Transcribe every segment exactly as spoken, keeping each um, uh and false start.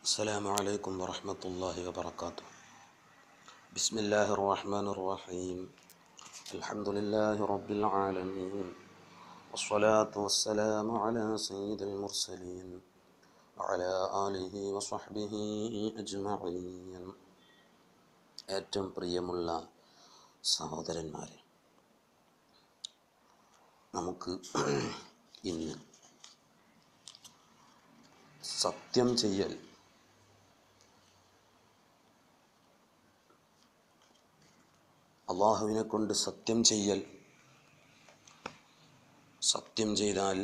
السلام عليكم ورحمة الله وبركاته. بسم الله الرحمن الرحيم. الحمد لله رب العالمين، والصلاة والسلام على سيد المرسلين وعلى آله وصحبه أجمعين. ഏറ്റവും പ്രിയമുള്ള സഹോദരന്മാരെ, നമുക്ക് ഇന്ന് സത്യം ചെയ്യൽ അള്ളാഹുവിനെ കൊണ്ട് സത്യം ചെയ്യൽ, സത്യം ചെയ്താൽ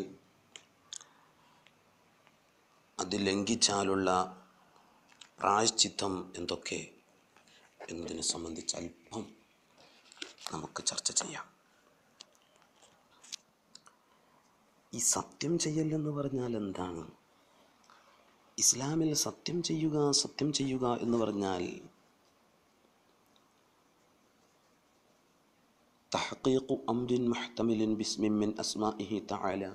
അത് ലംഘിച്ചാലുള്ള പ്രായശ്ചിത്തം എന്തൊക്കെ എന്നതിനെ സംബന്ധിച്ച് അല്പം നമുക്ക് ചർച്ച ചെയ്യാം. ഈ സത്യം ചെയ്യൽ എന്ന് പറഞ്ഞാൽ എന്താണ്? ഇസ്ലാമിൽ സത്യം ചെയ്യുക സത്യം ചെയ്യുക എന്ന് പറഞ്ഞാൽ തഹ്ഖീഖു അംരിൻ മുഹ്തമിലിൻ ബിസ്മിൻ മിൻ അസ്മാഇഹി തആല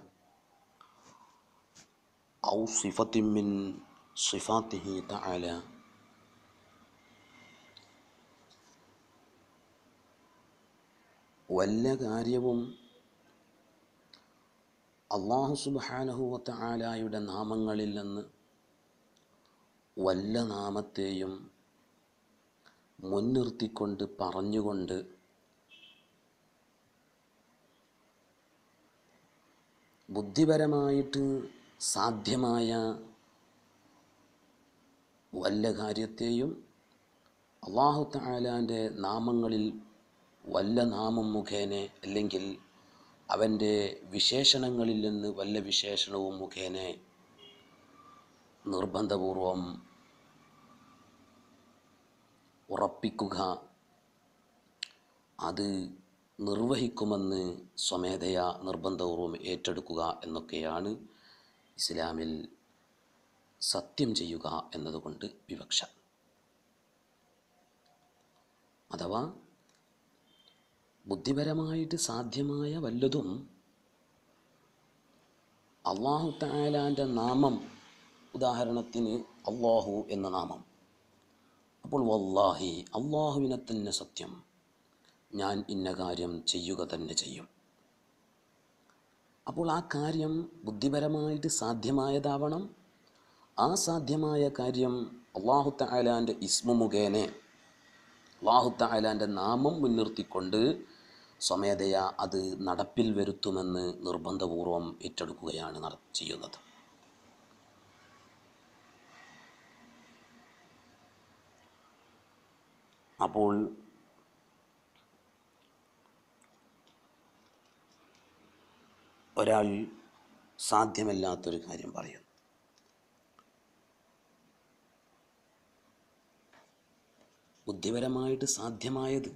ഔ സിഫത്തിൻ മിൻ സിഫാത്തിഹി തആല. വല്ല കാര്യവും അല്ലാഹു സുബ്ഹാനഹു വ തആലയുടെ നാമങ്ങളിൽ നിന്ന് വല്ല നാമത്തെയും മുൻനിർത്തിക്കൊണ്ട് പറഞ്ഞുകൊണ്ട് ബുദ്ധിപരമായിട്ട് സാധ്യമായ വല്ല കാര്യത്തെയും അല്ലാഹു തആലാൻ്റെ നാമങ്ങളിൽ വല്ല നാമം മുഖേന, അല്ലെങ്കിൽ അവൻ്റെ വിശേഷണങ്ങളിൽ നിന്ന് വല്ല വിശേഷണവും മുഖേന നിർബന്ധപൂർവം ഉറപ്പിക്കുക, അത് നിർവഹിക്കുമെന്ന് സ്വമേധയാ നിർബന്ധപൂർവം ഏറ്റെടുക്കുക എന്നൊക്കെയാണ് ഇസ്ലാമിൽ സത്യം ചെയ്യുക എന്നതുകൊണ്ട് വിവക്ഷ. അഥവാ ബുദ്ധിപരമായിട്ട് സാധ്യമായ വല്ലതും അല്ലാഹു തആലാൻ്റെ നാമം, ഉദാഹരണത്തിന് അല്ലാഹു എന്ന നാമം, അപ്പോൾ വല്ലാഹി, അല്ലാഹുവിനെ തന്നെ സത്യം, ഞാൻ ഇന്ന കാര്യം ചെയ്യുക തന്നെ ചെയ്യും. അപ്പോൾ ആ കാര്യം ബുദ്ധിപരമായിട്ട് സാധ്യമായതാവണം. ആ സാധ്യമായ കാര്യം അല്ലാഹു തആലാൻ്റെ ഇസ്മു മുഖേന, അല്ലാഹു തആലാൻ്റെ നാമം മുൻനിർത്തിക്കൊണ്ട് സ്വമേധയാ അത് നടപ്പിൽ വരുത്തുമെന്ന് നിർബന്ധപൂർവം ഏറ്റെടുക്കുകയാണ് നട ചെയ്യുന്നത്. അപ്പോൾ ഒരാൾ സാധ്യമല്ലാത്തൊരു കാര്യം പറയും, ബുദ്ധിപരമായിട്ട് സാധ്യമായത്.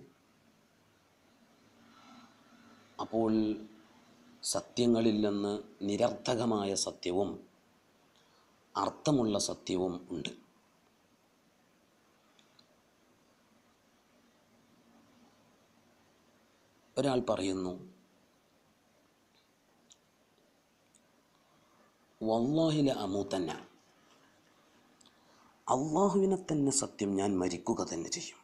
അപ്പോൾ സത്യങ്ങളിൽ നിന്ന് നിരർത്ഥകമായ സത്യവും അർത്ഥമുള്ള സത്യവും ഉണ്ട്. ഒരാൾ പറയുന്നു, വല്ലാഹി ല അമൂതന്ന, അള്ളാഹുവിനെ തന്നെ സത്യം, ഞാൻ മരിക്കുക തന്നെ ചെയ്യും.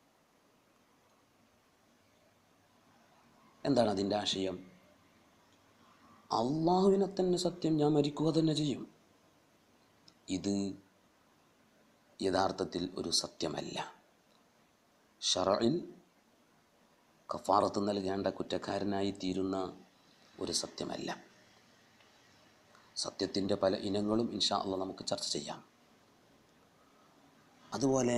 എന്താണ് അതിൻ്റെ ആശയം? അള്ളാഹുവിനെ തന്നെ സത്യം, ഞാൻ മരിക്കുക തന്നെ ചെയ്യും. ഇത് യഥാർത്ഥത്തിൽ ഒരു സത്യമല്ല. ശറഇൽ കഫാറത്ത് നൽകേണ്ട കുറ്റക്കാരനായി തീരുന്ന ഒരു സത്യമല്ല. സത്യത്തിൻ്റെ പല ഇനങ്ങളും ഇൻഷാ അല്ലാഹ് നമുക്ക് ചർച്ച ചെയ്യാം. അതുപോലെ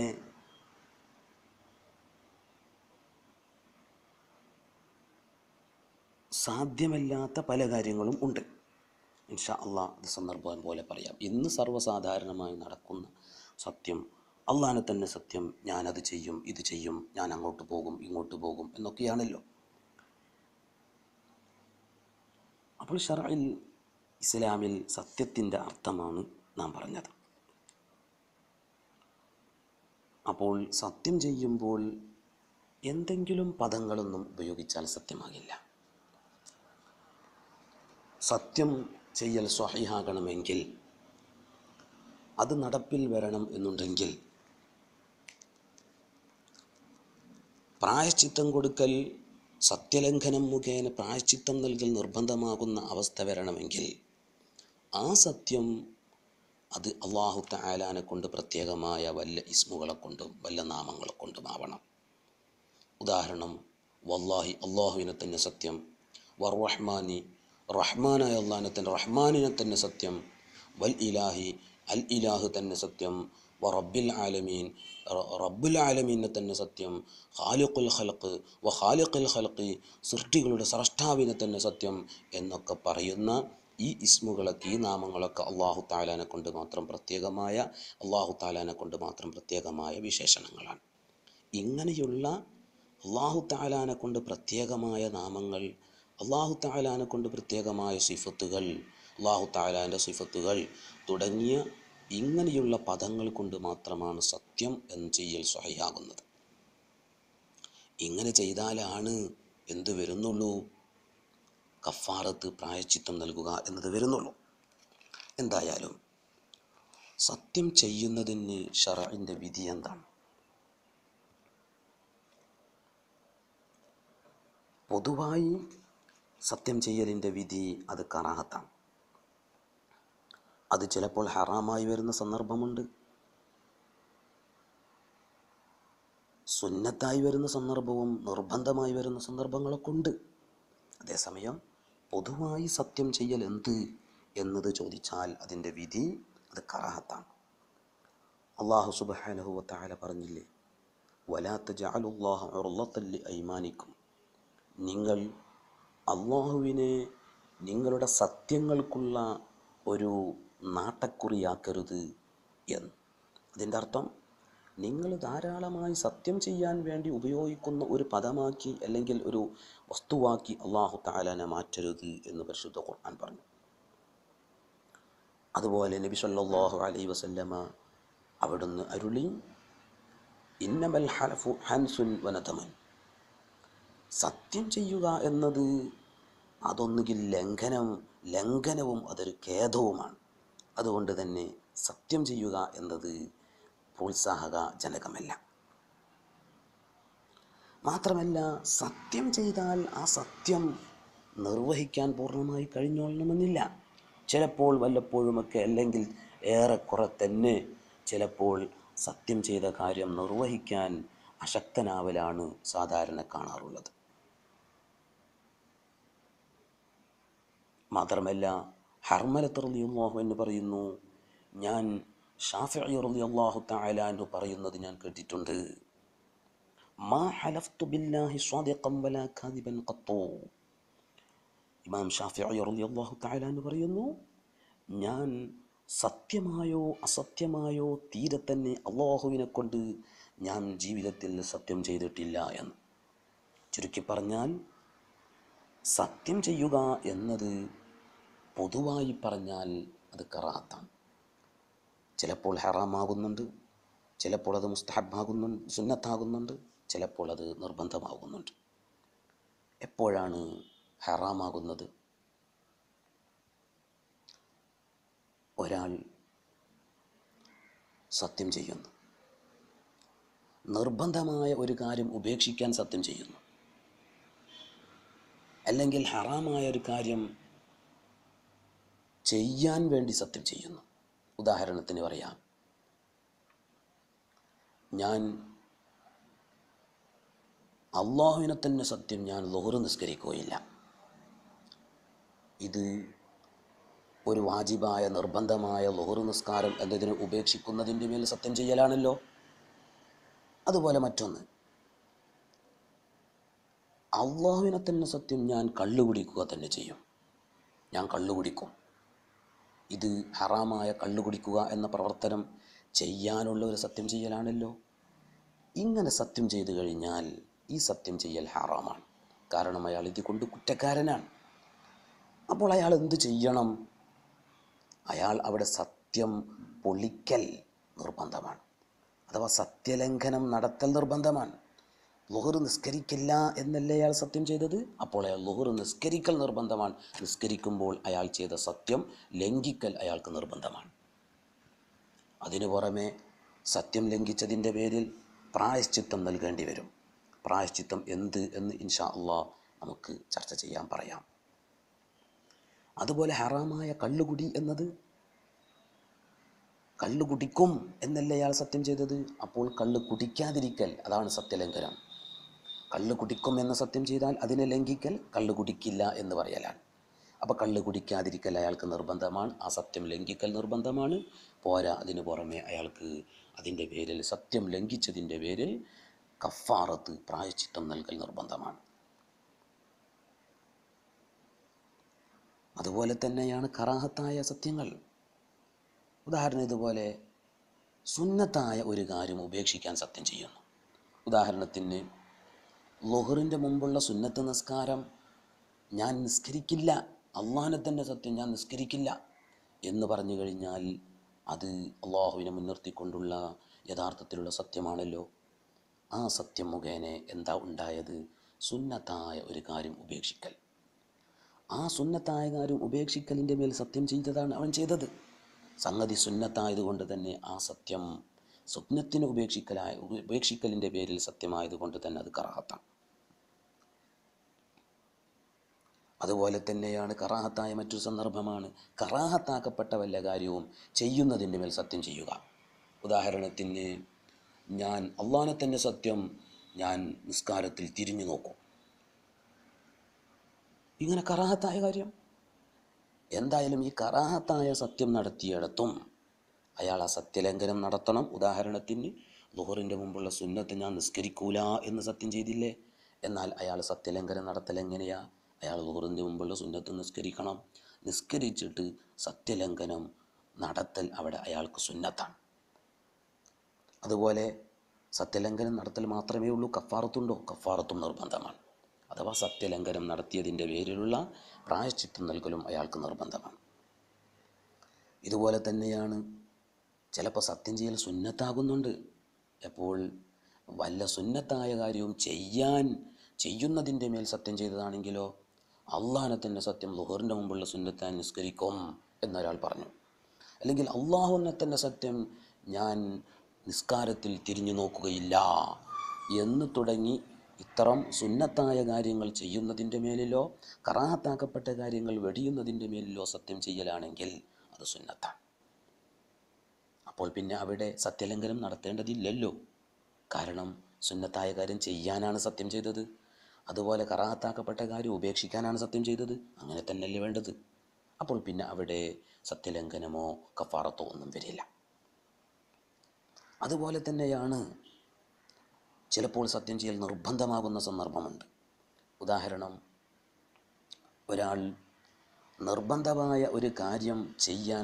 സാധ്യമല്ലാത്ത പല കാര്യങ്ങളും ഉണ്ട്. ഇൻഷാ അല്ലാഹ് അത് സന്ദർഭം പോലെ പറയാം. ഇന്ന് സർവ്വസാധാരണമായി നടക്കുന്ന സത്യം, അള്ളാഹിനെ തന്നെ സത്യം, ഞാനത് ചെയ്യും, ഇത് ചെയ്യും, ഞാൻ അങ്ങോട്ട് പോകും, ഇങ്ങോട്ട് പോകും എന്നൊക്കെയാണല്ലോ. അപ്പോൾ ശറഇൽ, ഇസ്ലാമിൽ സത്യത്തിൻ്റെ അർത്ഥമാണ് നാം പറഞ്ഞത്. അപ്പോൾ സത്യം ചെയ്യുമ്പോൾ എന്തെങ്കിലും പദങ്ങളൊന്നും ഉപയോഗിച്ചാൽ സത്യമാകില്ല. സത്യം ചെയ്യൽ സ്വഹീഹാകണമെങ്കിൽ അത് നടപ്പിൽ വരണം എന്നുണ്ടെങ്കിൽ പ്രായശ്ചിത്തം കൊടുക്കൽ, സത്യലംഘനം മുഖേന പ്രായശ്ചിത്തം നൽകൽ നിർബന്ധമാകുന്ന അവസ്ഥ വരണമെങ്കിൽ ആ സത്യം അത് അള്ളാഹു തആലാനെ കൊണ്ട് പ്രത്യേകമായ വല്ല ഇസ്മുകളെ കൊണ്ടും വല്ല നാമങ്ങളെ കൊണ്ടും ആവണം. ഉദാഹരണം, വല്ലാഹി അള്ളാഹുവിനെ തന്നെ സത്യം, വർ-റഹ്മാനി റഹ്മാനായ അള്ളാഹിനെ തന്നെ റഹ്മാനിനെ തന്നെ സത്യം, വൽ ഇലാഹി അൽ ഇലാഹ് തന്നെ സത്യം, വ റബ്ബിൽ ആലമീൻ റബ്ബുൽ ആലമീനെ തന്നെ സത്യം, ഖാലിഖുൽ ഖൽഖ് വ ഖാലിഖുൽ ഖൽഖി സൃഷ്ടികളുടെ സ്രഷ്ടാവിനെ തന്നെ സത്യം എന്നൊക്കെ പറയുന്ന ഈ ഇസ്മുകളൊക്കെ ഈ നാമങ്ങളൊക്കെ അള്ളാഹു തആലാനെ കൊണ്ട് മാത്രം പ്രത്യേകമായ അള്ളാഹു തആലാനെ കൊണ്ട് മാത്രം പ്രത്യേകമായ വിശേഷണങ്ങളാണ്. ഇങ്ങനെയുള്ള അള്ളാഹു തആലാനെ കൊണ്ട് പ്രത്യേകമായ നാമങ്ങൾ, അള്ളാഹു തആലാനെ കൊണ്ട് പ്രത്യേകമായ സിഫത്തുകൾ, അള്ളാഹു തആലാൻ്റെ സിഫത്തുകൾ തുടങ്ങിയ ഇങ്ങനെയുള്ള പദങ്ങൾ കൊണ്ട് മാത്രമാണ് സത്യം എന്ന് ചെയ്യൽ സ്വഹീഹാകുന്നത്. ഇങ്ങനെ ചെയ്താലാണ് എന്ത് വരുന്നുള്ളൂ? കഫാറത്ത്, പ്രായശ്ചിത്തം നൽകുക എന്നത് വരുന്നുള്ളൂ. എന്തായാലും സത്യം ചെയ്യുന്നതിന് ശർഇൻ്റെ വിധി എന്താണ്? പൊതുവായി സത്യം ചെയ്യലിൻ്റെ വിധി അത് കറാഹത്താണ്. അത് ചിലപ്പോൾ ഹറാമായി വരുന്ന സന്ദർഭമുണ്ട്, സുന്നത്തായി വരുന്ന സന്ദർഭവും നിർബന്ധമായി വരുന്ന സന്ദർഭങ്ങളൊക്കെ ഉണ്ട്. അതേസമയം പൊതുവായി സത്യം ചെയ്യൽ എന്ത് എന്നത് ചോദിച്ചാൽ അതിൻ്റെ വിധി അത് കറാഹത്താണ്. അല്ലാഹു സുബ്ഹാനഹു വ തആല പറഞ്ഞില്ലേ, വലാ തജഅലുല്ലാഹ ഉർളത്തൻ ലിഅയ്മാനിക്കും, നിങ്ങൾ അള്ളാഹുവിനെ നിങ്ങളുടെ സത്യങ്ങൾക്കുള്ള ഒരു നാട്ടക്കുറിയാക്കരുത് എന്ന്. അതിൻ്റെ അർത്ഥം നിങ്ങൾ ധാരാളമായി സത്യം ചെയ്യാൻ വേണ്ടി ഉപയോഗിക്കുന്ന ഒരു പദമാക്കി അല്ലെങ്കിൽ ഒരു വസ്തുവാക്കി അള്ളാഹു തആലാനെ മാറ്റരുത് എന്ന് പരിശുദ്ധ ഖുർആൻ പറഞ്ഞു. അതുപോലെ നബി സല്ലല്ലാഹു അലൈഹി വസല്ലമ അവിടുന്ന് അരുളി, ഇന്നമൽ ഹലഫു ഹൻസുൻ വനതമൻ, സത്യം ചെയ്യുക എന്നത് അതൊന്നുകിൽ ലംഘനം ലംഘനവും അതൊരു ഖേദവുമാണ്. അതുകൊണ്ട് തന്നെ സത്യം ചെയ്യുക എന്നത് പ്രോത്സാഹജനകമല്ല. മാത്രമല്ല, സത്യം ചെയ്താൽ ആ സത്യം നിർവഹിക്കാൻ പൂർണ്ണമായി കഴിഞ്ഞോളണമെന്നില്ല. ചിലപ്പോൾ വല്ലപ്പോഴുമൊക്കെ അല്ലെങ്കിൽ ഏറെക്കുറെ തന്നെ ചിലപ്പോൾ സത്യം ചെയ്ത കാര്യം നിർവഹിക്കാൻ അശക്തനാവലാണ് സാധാരണ കാണാറുള്ളത്. മാത്രമല്ല, ഹർമലത്ത് റളിയല്ലാഹു അൻഹു പറയുന്നു, ഞാൻ ഷാഫിഈ റളിയല്ലാഹു തആല അൻഹു പറയുന്നത് ഞാൻ കേട്ടിട്ടുണ്ട്, മാ ഹലഫ്തു ബില്ലാഹി സ്വാദിഖൻ വലാ കാദിബൻ ഖത്തു. ഇമാം ഷാഫിഈ റളിയല്ലാഹു തആല അൻഹു പറയുന്നു, ഞാൻ സത്യമായോ അസത്യമായോ തീരെ തന്നെ അള്ളാഹുവിനെ കൊണ്ട് ഞാൻ ജീവിതത്തിൽ സത്യം ചെയ്തിട്ടില്ല എന്ന്. ചുരുക്കി പറഞ്ഞാൽ, സത്യം ചെയ്യുക എന്നത് പൊതുവായി പറഞ്ഞാൽ അത് കറാഹത്താണ്. ചിലപ്പോൾ ഹറാമാകുന്നുണ്ട്, ചിലപ്പോൾ അത് മുസ്തഹബാകുന്നുണ്ട്, സുന്നത്താകുന്നുണ്ട്, ചിലപ്പോൾ അത് നിർബന്ധമാകുന്നുണ്ട്. എപ്പോഴാണ് ഹറാമാകുന്നത്? ഒരാൾ സത്യം ചെയ്യുന്നു, നിർബന്ധമായ ഒരു കാര്യം ഉപേക്ഷിക്കാൻ സത്യം ചെയ്യുന്നു, അല്ലെങ്കിൽ ഹറാമായ ഒരു കാര്യം ചെയ്യാൻ വേണ്ടി സത്യം ചെയ്യുന്നു. ഉദാഹരണത്തിന് പറയാം, ഞാൻ അള്ളാഹുവിനെ തന്നെ സത്യം, ഞാൻ ളുഹ്ർ നിസ്കരിക്കുകയില്ല. ഇത് ഒരു വാജിബായ നിർബന്ധമായ ളുഹ്ർ നിസ്കാരം എന്നതിനെ ഉപേക്ഷിക്കുന്നതിൻ്റെ മേൽ സത്യം ചെയ്യലാണല്ലോ. അതുപോലെ മറ്റൊന്ന്, അള്ളാഹുവിനെ തന്നെ സത്യം, ഞാൻ കള്ളു കുടിക്കുക തന്നെ ചെയ്യും, ഞാൻ കള്ളു കുടിക്കും. ഇത് ഹറാമായ കള്ളു കുടിക്കുക എന്ന പ്രവർത്തനം ചെയ്യാനുള്ള ഒരു സത്യം ചെയ്യലാണല്ലോ. ഇങ്ങനെ സത്യം ചെയ്തു കഴിഞ്ഞാൽ ഈ സത്യം ചെയ്യൽ ഹറാമാണ്. കാരണം അയാൾ ഇത് കൊണ്ട് കുറ്റക്കാരനാണ്. അപ്പോൾ അയാൾ എന്ത് ചെയ്യണം? അയാൾ അവിടെ സത്യം പൊളിക്കൽ നിർബന്ധമാണ്, അഥവാ സത്യലംഘനം നടത്തൽ നിർബന്ധമാണ്. ളുഹ്ർ നിസ്കരിക്കില്ല എന്നല്ലേ അയാൾ സത്യം ചെയ്തത്? അപ്പോൾ അയാൾ ളുഹ്ർ നിസ്കരിക്കൽ നിർബന്ധമാണ്. നിസ്കരിക്കുമ്പോൾ അയാൾ ചെയ്ത സത്യം ലംഘിക്കൽ അയാൾക്ക് നിർബന്ധമാണ്. അതിനു പുറമെ സത്യം ലംഘിച്ചതിൻ്റെ പേരിൽ പ്രായശ്ചിത്തം നൽകേണ്ടി വരും. പ്രായശ്ചിത്തം എന്ത് എന്ന് ഇൻഷാ അള്ളാഹ് നമുക്ക് ചർച്ച ചെയ്യാൻ പറയാം. അതുപോലെ ഹറാമായ കള്ളുകുടി എന്നത്, കള്ളു കുടിക്കും എന്നല്ലേ അയാൾ സത്യം ചെയ്തത്, അപ്പോൾ കള്ള് കുടിക്കാതിരിക്കൽ അതാണ് സത്യലംഘനം. കള്ള് കുടിക്കും എന്ന സത്യം ചെയ്താൽ അതിനെ ലംഘിക്കൽ കള്ള് കുടിക്കില്ല എന്ന് പറയലാണ്. അപ്പോൾ കള്ള് കുടിക്കാതിരിക്കൽ അയാൾക്ക് നിർബന്ധമാണ്, ആ സത്യം ലംഘിക്കൽ നിർബന്ധമാണ്. പോരാ, അതിന് പുറമെ അയാൾക്ക് അതിൻ്റെ പേരിൽ, സത്യം ലംഘിച്ചതിൻ്റെ പേരിൽ കഫാറത്ത്, പ്രായശ്ചിത്തം നൽകൽ നിർബന്ധമാണ്. അതുപോലെ തന്നെയാണ് കറാഹത്തായ സത്യങ്ങൾ. ഉദാഹരണം, ഇതുപോലെ സുന്നത്തായ ഒരു കാര്യം ഉപേക്ഷിക്കാൻ സത്യം ചെയ്യുന്നു. ഉദാഹരണത്തിന്, ളുഹറിൻ്റെ മുമ്പുള്ള സുന്നത്ത് നിസ്കാരം ഞാൻ നിസ്കരിക്കില്ല, അള്ളാഹിനെ തന്നെ സത്യം, ഞാൻ നിസ്കരിക്കില്ല എന്ന് പറഞ്ഞു കഴിഞ്ഞാൽ അത് അള്ളാഹുവിനെ മുൻനിർത്തിക്കൊണ്ടുള്ള യഥാർത്ഥത്തിലുള്ള സത്യമാണല്ലോ. ആ സത്യം മുഖേന എന്താ ഉണ്ടായത്? സുന്നത്തായ ഒരു കാര്യം ഉപേക്ഷിക്കൽ. ആ സുന്നത്തായ കാര്യം ഉപേക്ഷിക്കലിൻ്റെ മേൽ സത്യം ചെയ്തതാണ് അവൻ ചെയ്തത്. സംഗതി സുന്നത്തായതുകൊണ്ട് തന്നെ ആ സത്യം, സുന്നത്തിനെ ഉപേക്ഷിക്കലായ ഉപേക്ഷിക്കലിൻ്റെ പേരിൽ സത്യമായതുകൊണ്ട് തന്നെ അത് കറാഹത്താണ്. അതുപോലെ തന്നെയാണ് കറാഹത്തായ മറ്റൊരു സന്ദർഭമാണ് കറാഹത്താക്കപ്പെട്ട വല്ല കാര്യവും ചെയ്യുന്നതിൻ്റെ മേൽ സത്യം ചെയ്യുക. ഉദാഹരണത്തിന്, ഞാൻ അള്ളാഹിനെ തന്നെ സത്യം, ഞാൻ നിസ്കാരത്തിൽ തിരിഞ്ഞു നോക്കും. ഇങ്ങനെ കറാഹത്തായ കാര്യം. എന്തായാലും ഈ കറാഹത്തായ സത്യം നടത്തിയിടത്തും അയാൾ ആ സത്യലംഘനം നടത്തണം. ഉദാഹരണത്തിന്, ളുഹറിൻ്റെ മുമ്പുള്ള സുന്നത്ത് ഞാൻ നിസ്കരിക്കൂല എന്ന് സത്യം ചെയ്തില്ലേ, എന്നാൽ അയാൾ സത്യലംഘനം നടത്തൽ എങ്ങനെയാ? അയാൾ ളുഹറിൻ്റെ മുമ്പുള്ള സുന്നത്ത് നിസ്കരിക്കണം. നിസ്കരിച്ചിട്ട് സത്യലംഘനം നടത്തൽ അവിടെ അയാൾക്ക് സുന്നത്താണ്. അതുപോലെ സത്യലംഘനം നടത്തൽ മാത്രമേ ഉള്ളൂ, കഫാറത്തുണ്ടോ? കഫാറത്തും നിർബന്ധമാണ്. അഥവാ സത്യലംഘനം നടത്തിയതിൻ്റെ പേരിലുള്ള പ്രായശ്ചിത്തം നൽകലും അയാൾക്ക് നിർബന്ധമാണ്. ഇതുപോലെ തന്നെയാണ് ചിലപ്പോൾ സത്യം ചെയ്യൽ സുന്നത്താകുന്നുണ്ട്. എപ്പോൾ വല്ല സുന്നത്തായ കാര്യവും ചെയ്യാൻ ചെയ്യുന്നതിൻ്റെ മേൽ സത്യം ചെയ്തതാണെങ്കിലോ, അള്ളാഹിനെ തന്നെ സത്യം, ളുഹറിൻ്റെ മുമ്പുള്ള സുന്നത്ത് ഞാൻ നിസ്കരിക്കും എന്നൊരാൾ പറഞ്ഞു. അല്ലെങ്കിൽ അള്ളാഹുവിനെ തന്നെ സത്യം, ഞാൻ നിസ്കാരത്തിൽ തിരിഞ്ഞു നോക്കുകയില്ല എന്ന് തുടങ്ങി ഇത്തരം സുന്നത്തായ കാര്യങ്ങൾ ചെയ്യുന്നതിൻ്റെ മേലിലോ കറാഹത്താക്കപ്പെട്ട കാര്യങ്ങൾ വെടിയുന്നതിൻ്റെ മേലിലോ സത്യം ചെയ്യലാണെങ്കിൽ അത് സുന്നത്താണ്. അപ്പോൾ പിന്നെ അവിടെ സത്യലംഘനം നടത്തേണ്ടതില്ലല്ലോ. കാരണം സുന്നത്തായ കാര്യം ചെയ്യാനാണ് സത്യം ചെയ്തത്. അതുപോലെ കറാഹത്താക്കപ്പെട്ട കാര്യം ഉപേക്ഷിക്കാനാണ് സത്യം ചെയ്തത്. അങ്ങനെ തന്നെയല്ലേ വേണ്ടത്. അപ്പോൾ പിന്നെ അവിടെ സത്യലംഘനമോ കഫാറത്തോ ഒന്നും വരില്ല. അതുപോലെ തന്നെയാണ് ചിലപ്പോൾ സത്യം ചെയ്യൽ നിർബന്ധമാകുന്ന സന്ദർഭമുണ്ട്. ഉദാഹരണം, ഒരാൾ നിർബന്ധമായ ഒരു കാര്യം ചെയ്യാൻ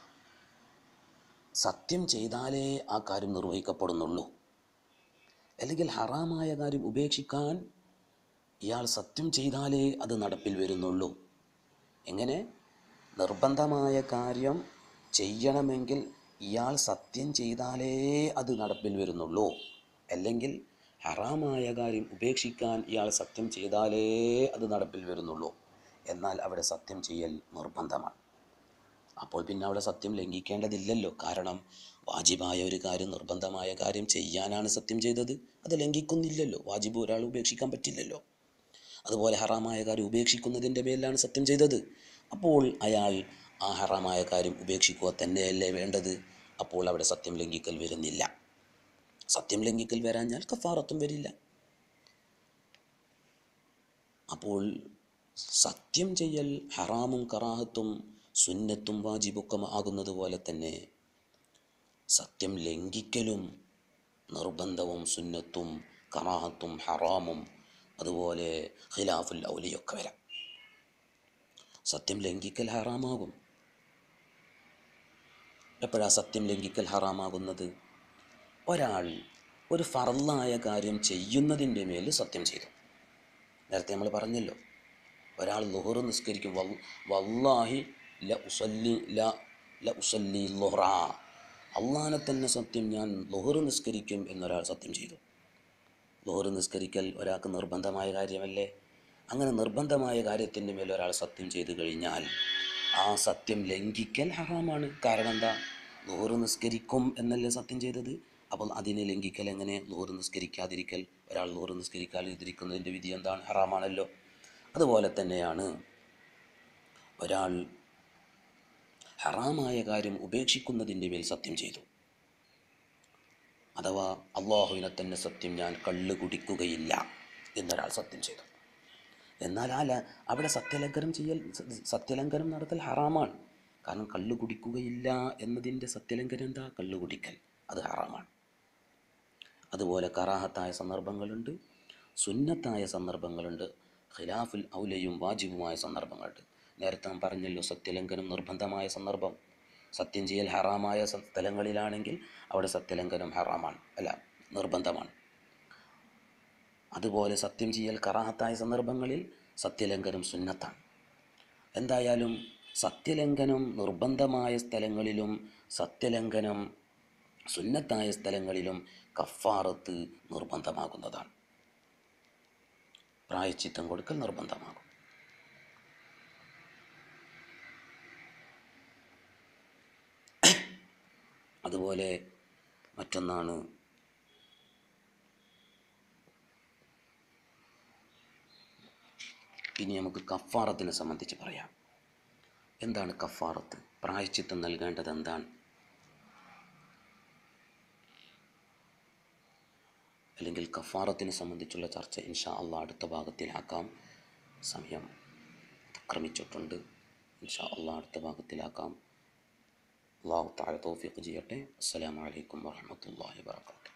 സത്യം ചെയ്താലേ ആ കാര്യം നിർവഹിക്കപ്പെടുന്നുള്ളൂ. അല്ലെങ്കിൽ ഹറാമായ കാര്യം ഉപേക്ഷിക്കാൻ ഇയാൾ സത്യം ചെയ്താലേ അത് നടപ്പിൽ വരുന്നുള്ളൂ. എങ്ങനെ? നിർബന്ധമായ കാര്യം ചെയ്യണമെങ്കിൽ ഇയാൾ സത്യം ചെയ്താലേ അത് നടപ്പിൽ വരുന്നുള്ളൂ. അല്ലെങ്കിൽ ഹറാമായ കാര്യം ഉപേക്ഷിക്കാൻ ഇയാൾ സത്യം ചെയ്താലേ അത് നടപ്പിൽ വരുന്നുള്ളൂ. എന്നാൽ അവിടെ സത്യം ചെയ്യൽ നിർബന്ധമാണ്. അപ്പോൾ പിന്നെ അവിടെ സത്യം ലംഘിക്കേണ്ടതില്ലല്ലോ. കാരണം വാജിബായ ഒരു കാര്യം, നിർബന്ധമായ കാര്യം ചെയ്യാനാണ് സത്യം ചെയ്തത്, അത് ലംഘിക്കുന്നില്ലല്ലോ. വാജിബ് ഒരാൾ ഉപേക്ഷിക്കാൻ പറ്റില്ലല്ലോ. അതുപോലെ ഹറാമായ കാര്യം ഉപേക്ഷിക്കുന്നതിൻ്റെ പേരിലാണ് സത്യം ചെയ്തത്. അപ്പോൾ അയാൾ ആ ഹറാമായ കാര്യം ഉപേക്ഷിക്കുക തന്നെയല്ലേ വേണ്ടത്. അപ്പോൾ അവിടെ സത്യം ലംഘിക്കൽ വരുന്നില്ല. സത്യം ലംഘിക്കൽ വരാഞ്ഞാൽ കഫാറത്തും വരില്ല. അപ്പോൾ സത്യം ചെയ്യൽ ഹറാമും കറാഹത്തും സുന്നത്തും വാജിബൊക്കെ ആകുന്നത് പോലെ തന്നെ സത്യം ലംഘിക്കലും നിർബന്ധവും സുന്നത്തും കറാഹത്തും ഹറാമും അതുപോലെ ഖിലാഫുൽ ഔലിയൊക്കെ വരാം. സത്യം ലംഘിക്കൽ ഹറാമാകും. എപ്പോഴാണ് സത്യം ലംഘിക്കൽ ഹറാമാകുന്നത്? ഒരാൾ ഒരു ഫർളായ കാര്യം ചെയ്യുന്നതിൻ്റെ മേൽ സത്യം ചെയ്തു. നേരത്തെ നമ്മൾ പറഞ്ഞല്ലോ, ഒരാൾ ളുഹർ നിസ്കരിക്കും, വല്ലാഹി ല ഉസല്ലി ല ല ഉസല്ലി ളുഹ്റ, അള്ളാഹിനെ തന്നെ സത്യം, ഞാൻ ളുഹർ നിസ്കരിക്കും എന്നൊരാൾ സത്യം ചെയ്തു. ളുഹർ നിസ്കരിക്കൽ ഒരാൾക്ക് നിർബന്ധമായ കാര്യമല്ലേ? അങ്ങനെ നിർബന്ധമായ കാര്യത്തിൻ്റെ മേൽ ഒരാൾ സത്യം ചെയ്തു കഴിഞ്ഞാൽ ആ സത്യം ലംഘിക്കൽ ഹറാമാണ്. കാരണം എന്താ? ളുഹർ നിസ്കരിക്കും എന്നല്ലേ സത്യം ചെയ്തത്. അപ്പോൾ അതിനെ ലംഘിക്കൽ എങ്ങനെ? ളുഹർ നിസ്കരിക്കാതിരിക്കൽ. ഒരാൾ ളുഹർ നിസ്കരിക്കാതിരിക്കുന്നതിൻ്റെ വിധി എന്താണ്? ഹറാമാണല്ലോ. അതുപോലെ തന്നെയാണ് ഒരാൾ ഹറാമായ കാര്യം ഉപേക്ഷിക്കുന്നതിൻ്റെ മേൽ സത്യം ചെയ്തു. അഥവാ അള്ളാഹുവിനെ തന്നെ സത്യം, ഞാൻ കള്ള് കുടിക്കുകയില്ല എന്നൊരാൾ സത്യം ചെയ്തു. എന്നാൽ ആ അവിടെ സത്യലംഘനം ചെയ്യൽ സത്യലംഘനം നടത്തൽ ഹറാമാണ്. കാരണം കള്ള് കുടിക്കുകയില്ല എന്നതിൻ്റെ സത്യലംഘനം എന്താ? കള്ള് കുടിക്കൽ, അത് ഹറാമാണ്. അതുപോലെ കറാഹത്തായ സന്ദർഭങ്ങളുണ്ട്, സുന്നത്തായ സന്ദർഭങ്ങളുണ്ട്, ഖിലാഫുൽ ഔലയും വാജിബുമായ സന്ദർഭങ്ങളുണ്ട്. നേരത്തെ നാം പറഞ്ഞല്ലോ, സത്യലംഘനം നിർബന്ധമായ സന്ദർഭം, സത്യം ചെയ്യൽ ഹറാമായ സ്ഥലങ്ങളിലാണെങ്കിൽ അവിടെ സത്യലംഘനം ഹറാമാണ്, അല്ല നിർബന്ധമാണ്. അതുപോലെ സത്യം ചെയ്യൽ കറാഹത്തായ സന്ദർഭങ്ങളിൽ സത്യലംഘനം സുന്നത്താണ്. എന്തായാലും സത്യലംഘനം നിർബന്ധമായ സ്ഥലങ്ങളിലും സത്യലംഘനം സുന്നത്തായ സ്ഥലങ്ങളിലും കഫാറത്ത് നിർബന്ധമാകുന്നതാണ്. പ്രായശ്ചിത്തം കൊടുക്കൽ നിർബന്ധമാകും. അതുപോലെ മറ്റൊന്നാണ് ഇനി നമുക്ക് കഫാറത്തിനെ സംബന്ധിച്ച് പറയാം. എന്താണ് കഫാറത്ത്? പ്രായശ്ചിത്തം നൽകേണ്ടത് എന്താണ്? അല്ലെങ്കിൽ കഫാറത്തിനെ സംബന്ധിച്ചുള്ള ചർച്ച ഇൻഷാ അള്ളാഹ് അടുത്ത ഭാഗത്തിലാക്കാം. സമയം ക്രമിച്ചിട്ടുണ്ട്. ഇൻഷാ അള്ളാഹ് അടുത്ത ഭാഗത്തിലാക്കാം. അള്ളാഹു തആല തൗഫീഖ് ചെയ്യട്ടെ. അസ്സലാമു അലൈക്കും വറഹ്മത്തുള്ളാഹി വബറകാതുഹു.